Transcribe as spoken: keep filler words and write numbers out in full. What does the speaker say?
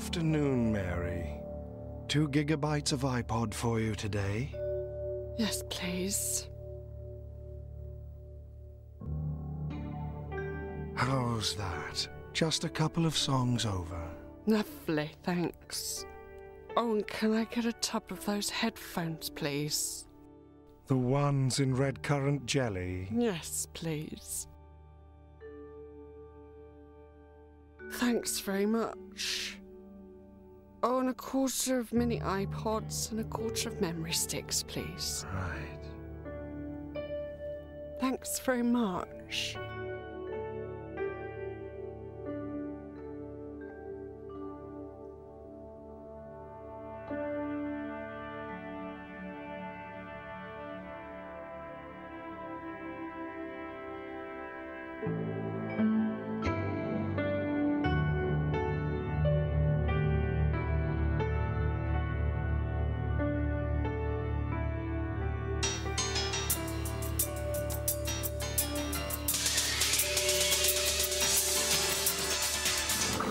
afternoon, Mary. Two gigabytes of iPod for you today? Yes, please. How's that? Just a couple of songs over. Lovely, thanks. Oh, and can I get a tub of those headphones, please? The ones in red currant jelly? Yes, please. Thanks very much. Oh, and a quarter of mini iPods and a quarter of memory sticks, please. Right. Thanks very much.